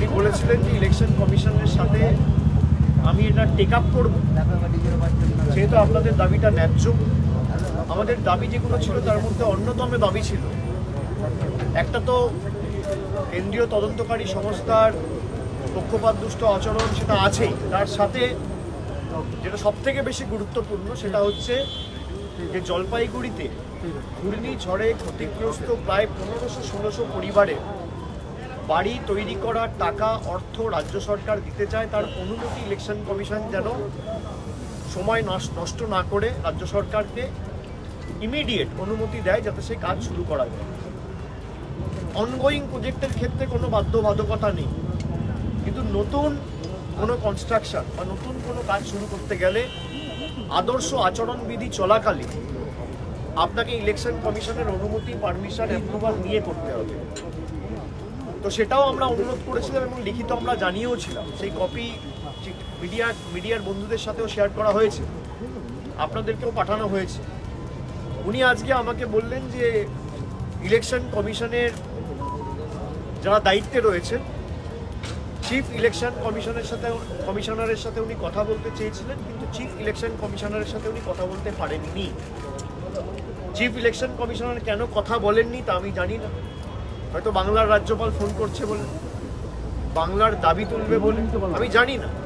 উনি বলেছিলেন যে ইলেকশন কমিশনের সাথে আমি এটা টেক আপ করবো, যেহেতু আপনাদের দাবিটা ন্যায্য। আমাদের দাবি যেগুলো ছিল তার মধ্যে অন্যতম দাবি ছিল, একটা তো কেন্দ্রীয় তদন্তকারী সংস্থার পক্ষপাতদুষ্ট আচরণ, সেটা আছেই। তার সাথে যেটা সব থেকে বেশি গুরুত্বপূর্ণ সেটা হচ্ছে যে জলপাইগুড়িতে ঘূর্ণিঝড়ে ক্ষতিগ্রস্ত প্রায় 1500-1600 পরিবারের বাড়ি তৈরি করার টাকা অর্থ রাজ্য সরকার দিতে চায়, তার অনুমতি ইলেকশন কমিশন যেন সময় নষ্ট না করে রাজ্য সরকারকে ইমিডিয়েট অনুমতি দেয়, যাতে সেই কাজ শুরু করা যায়। অনগোয়িং প্রজেক্টের ক্ষেত্রে কোনো বাধ্যবাধকতা নেই, কিন্তু নতুন কোনো কনস্ট্রাকশন বা নতুন কোনো কাজ শুরু করতে গেলে আদর্শ আচরণবিধি চলাকালীন আপনাকে ইলেকশন কমিশনের অনুমতি, পারমিশন, অ্যাপ্রুভাল নিয়ে করতে হবে। তো সেটাও আমরা অনুরোধ করেছিলাম এবং লিখিত আমরা জানিয়েও ছিলাম। সেই কপি মিডিয়ার বন্ধুদের সাথেও শেয়ার করা হয়েছে, আপনাদেরকেও পাঠানো হয়েছে। উনি আজকে আমাকে বললেন যে ইলেকশন যারা দায়িত্বে রয়েছেন, চিফ ইলেকশন কমিশনারের সাথে উনি কথা বলতে চেয়েছিলেন, কিন্তু চিফ ইলেকশন কমিশনারের সাথে উনি কথা বলতে পারেননি। চিফ ইলেকশন কমিশনার কেন কথা বলেননি তা আমি জানি না, হয়তো বাংলার রাজ্যপাল ফোন করছে বলে, বাংলার দাবি তুলবে বলে, আমি জানি না।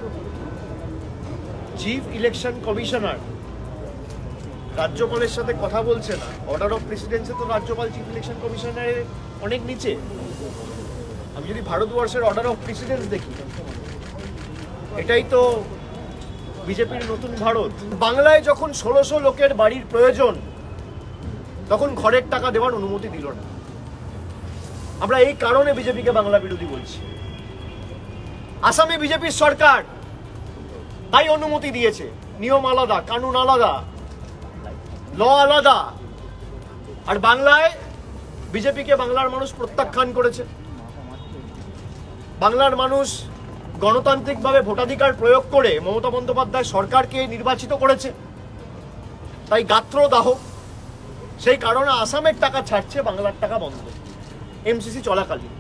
চিফ ইলেকশন কমিশনার রাজ্যপালের সাথে কথা বলছে না, অর্ডার অফ প্রেসিডেন্সে তো রাজ্যপাল চিফ ইলেকশন কমিশনারের অনেক নিচে। আমি যদি ভারতবর্ষের অর্ডার অফ প্রেসিডেন্স দেখি, এটাই তো বিজেপির নতুন ভারত। বাংলায় যখন 1600 লোকের বাড়ির প্রয়োজন, তখন ঘরের টাকা দেওয়ার অনুমতি দিল না। আমরা এই কারণে বিজেপিকে বাংলা বিরোধী বলছি। আসামে বিজেপির সরকার তাই অনুমতি দিয়েছে, নিয়ম আলাদা, কানুন আলাদা, ল আলাদা। আর বাংলায় বিজেপিকে বাংলার মানুষ প্রত্যাখ্যান করেছে। বাংলার মানুষ গণতান্ত্রিকভাবে ভোটাধিকার প্রয়োগ করে মমতা বন্দ্যোপাধ্যায় সরকারকে নির্বাচিত করেছে, তাই গাত্রদাহ। সেই কারণে আসামের টাকা ছাড়ছে, বাংলার টাকা বন্ধ, এমসিসি চলাকালীন।